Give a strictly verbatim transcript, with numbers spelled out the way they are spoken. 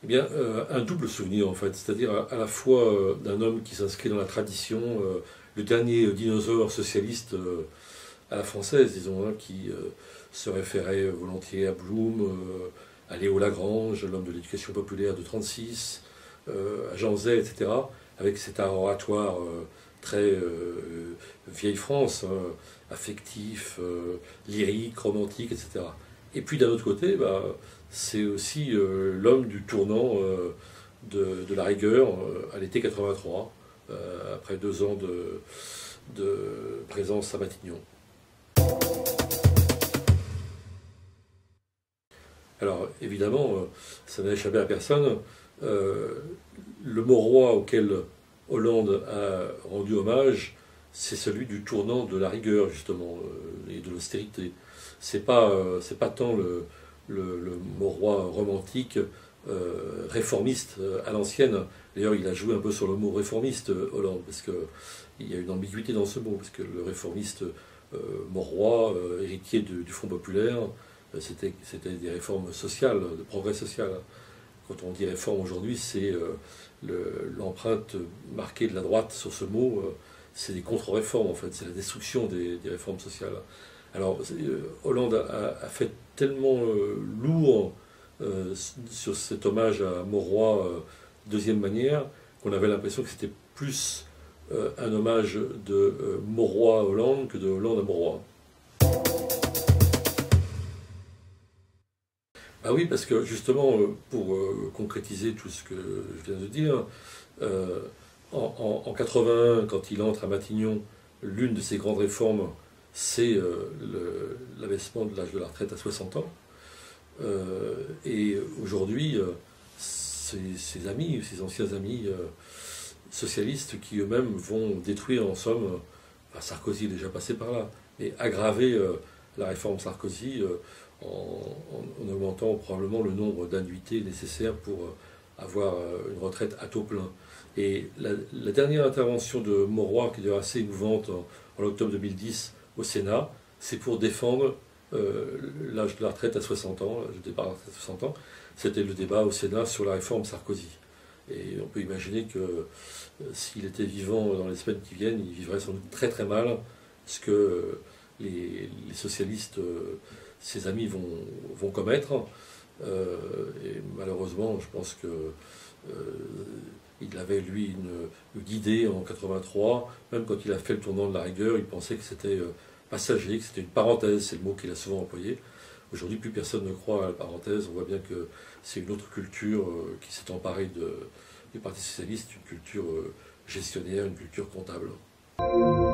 Eh bien, euh, un double souvenir en fait, c'est-à-dire à, à la fois euh, d'un homme qui s'inscrit dans la tradition, euh, le dernier dinosaure socialiste euh, à la française, disons, hein, qui euh, se référait volontiers à Blum, euh, à Léo Lagrange, l'homme de l'éducation populaire de trente-six, euh, à Jean Zay, et cetera, avec cet art oratoire euh, très euh, vieille France, hein, affectif, euh, lyrique, romantique, et cetera. Et puis d'un autre côté, bah, c'est aussi euh, l'homme du tournant euh, de, de la rigueur euh, à l'été quatre-vingt-trois, euh, après deux ans de, de présence à Matignon. Alors évidemment, euh, ça n'a échappé à personne, euh, le mot roi auquel Hollande a rendu hommage, c'est celui du tournant de la rigueur justement, euh, et de l'austérité. C'est pas, euh, c'est pas tant le, le, le mot roi romantique, euh, réformiste euh, à l'ancienne. D'ailleurs, il a joué un peu sur le mot réformiste, euh, Hollande, parce qu'il y a une ambiguïté dans ce mot, parce que le réformiste, euh, mot roi, euh, héritier du, du Front populaire, euh, c'était, c'était des réformes sociales, de progrès social. Quand on dit réforme aujourd'hui, c'est euh, le, l'empreinte marquée de la droite sur ce mot, euh, c'est des contre-réformes en fait, c'est la destruction des, des réformes sociales. Alors, Hollande a, a fait tellement euh, lourd euh, sur cet hommage à Mauroy, euh, deuxième manière, qu'on avait l'impression que c'était plus euh, un hommage de euh, Mauroy à Hollande que de Hollande à Mauroy. Ah oui, parce que justement, euh, pour euh, concrétiser tout ce que je viens de dire, euh, en, en, en quatre-vingt-un, quand il entre à Matignon, l'une de ses grandes réformes, c'est euh, le, l'abaissement de l'âge de la retraite à soixante ans. Euh, et aujourd'hui, euh, ses, ses amis, ses anciens amis euh, socialistes qui eux-mêmes vont détruire en somme, enfin, Sarkozy est déjà passé par là, mais aggraver euh, la réforme Sarkozy euh, en, en, en augmentant probablement le nombre d'annuités nécessaires pour euh, avoir euh, une retraite à taux plein. Et la, la dernière intervention de Mauroy, qui est assez émouvante en, en octobre deux mille dix au Sénat, c'est pour défendre euh, l'âge de la retraite à soixante ans, l'âge de départ à la retraite à soixante ans. C'était le débat au Sénat sur la réforme Sarkozy. Et on peut imaginer que euh, s'il était vivant dans les semaines qui viennent, il vivrait sans doute très très mal ce que euh, les, les socialistes, euh, ses amis, vont, vont commettre. Euh, et malheureusement, je pense que euh, il avait, lui, une, une idée en quatre-vingt-trois, même quand il a fait le tournant de la rigueur, il pensait que c'était euh, passager, que c'était une parenthèse, c'est le mot qu'il a souvent employé. Aujourd'hui, plus personne ne croit à la parenthèse, on voit bien que c'est une autre culture euh, qui s'est emparée de, du Parti socialiste, une culture euh, gestionnaire, une culture comptable.